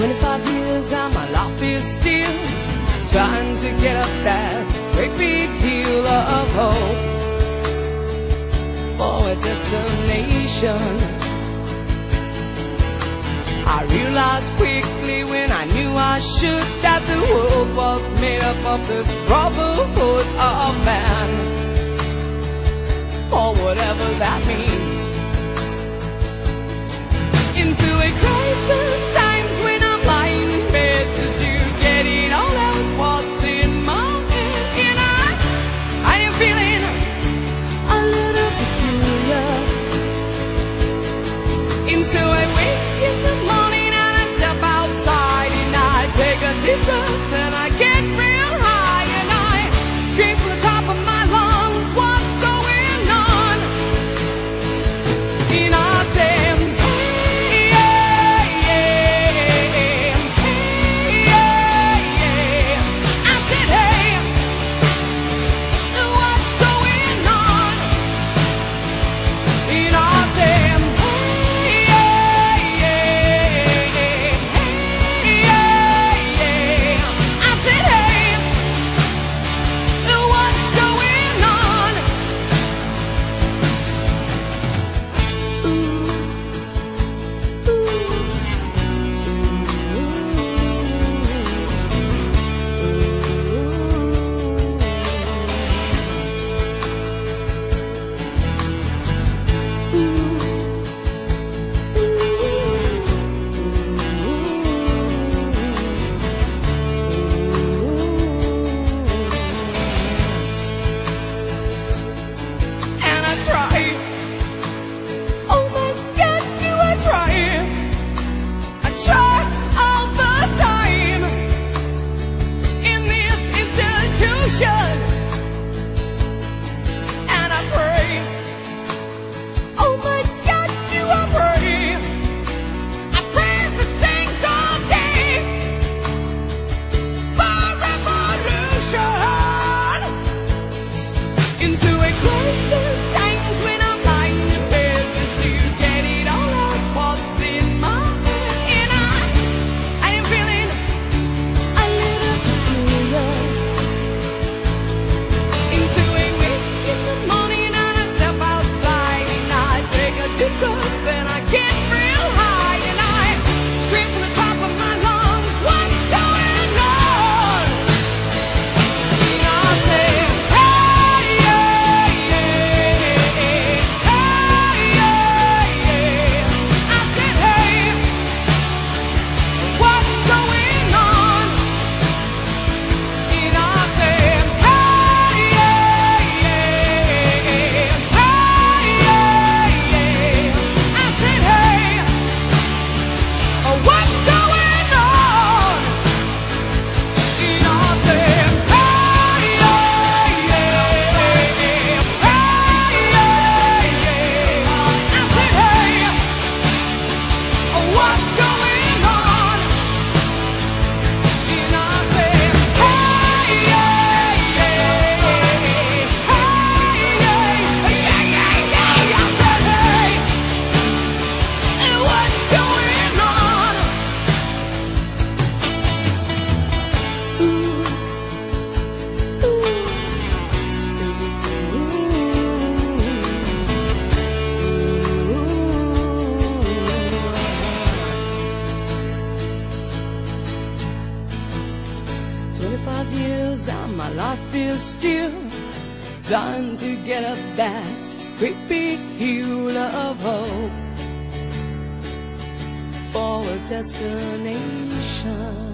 25 years and my life is still trying to get up that great big hill of hope for a destination. I realized quickly when I knew I should that the world was made up of this brotherhood of man, or whatever that means. Into a crisis times when I'm lying in bed just to get it all out what's in my head. And I am feeling a little peculiar. Into a wake in the morning and I step outside and I take a deep breath and I get real high and I scream from the top of my lungs, what's going on? And I say, and I pray, oh my God, do I pray? I pray every single day for revolution. Into a crisis times when I'm lying in bed just to get it all out what's in my head. And I am feeling a little peculiar. Then I get real high and I scream from the top of my lungs, what's going on? And I say, hey, yeah, yeah, hey, yeah, yeah. I said, hey, what's going on? And I say, hey, yeah, yeah, what's going on? And I said, hey, yeah, yeah, hey, yeah, yeah. I said, hey, what's going on? And I said, hey, yeah, yeah, hey, yeah, yeah. I said, hey, what's going on? Years and my life is still trying to get up that great big hill of hope for a destination.